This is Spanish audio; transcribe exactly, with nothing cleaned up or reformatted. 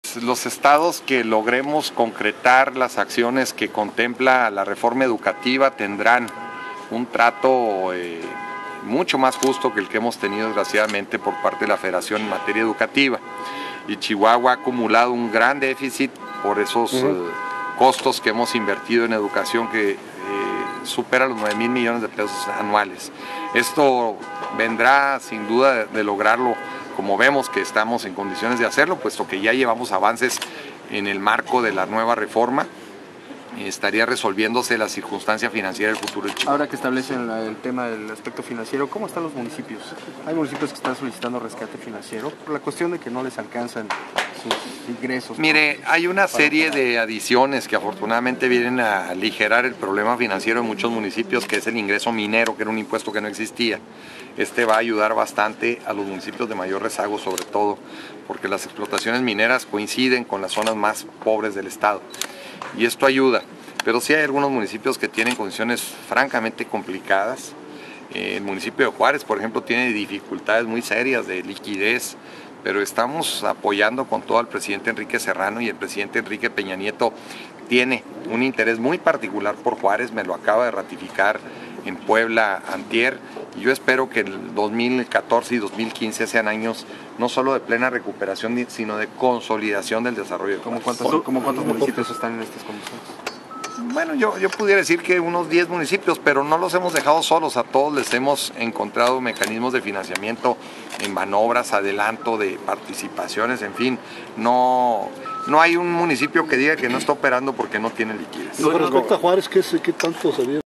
Los estados que logremos concretar las acciones que contempla la reforma educativa tendrán un trato eh, mucho más justo que el que hemos tenido desgraciadamente por parte de la Federación en materia educativa. Y Chihuahua ha acumulado un gran déficit por esos uh-huh. eh, costos que hemos invertido en educación que eh, supera los nueve mil millones de pesos anuales. Esto vendrá sin duda de, de lograrlo, como vemos que estamos en condiciones de hacerlo, puesto que ya llevamos avances en el marco de la nueva reforma. Estaría resolviéndose la circunstancia financiera del futuro de Chihuahua. Ahora que establecen el tema del aspecto financiero, ¿cómo están los municipios? Hay municipios que están solicitando rescate financiero por la cuestión de que no les alcanzan sus ingresos. Mire, hay una serie de adiciones que afortunadamente vienen a aligerar el problema financiero de muchos municipios, que es el ingreso minero, que era un impuesto que no existía. Este va a ayudar bastante a los municipios de mayor rezago, sobre todo porque las explotaciones mineras coinciden con las zonas más pobres del estado. Y esto ayuda, pero sí hay algunos municipios que tienen condiciones francamente complicadas. El municipio de Juárez, por ejemplo, tiene dificultades muy serias de liquidez, pero estamos apoyando con todo al presidente Enrique Serrano, y el presidente Enrique Peña Nieto tiene un interés muy particular por Juárez, me lo acaba de ratificar en Puebla antier, y yo espero que el dos mil catorce y dos mil quince sean años no solo de plena recuperación, sino de consolidación del desarrollo de Juárez. ¿Cómo cuántos, ¿cómo cuántos municipios están en estas condiciones? Bueno, yo, yo pudiera decir que unos diez municipios, pero no los hemos dejado solos, a todos les hemos encontrado mecanismos de financiamiento en manobras, adelanto de participaciones, en fin, no, no hay un municipio que diga que no está operando porque no tiene liquidez. Con respecto a Juárez, ¿qué, qué tanto se